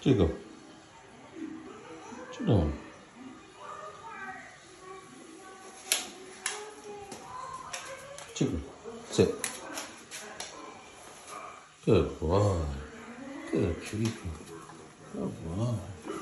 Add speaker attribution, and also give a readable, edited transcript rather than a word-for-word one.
Speaker 1: Jiggle. What you doing? Jiggle. Sit. Good boy. Good people. Good boy.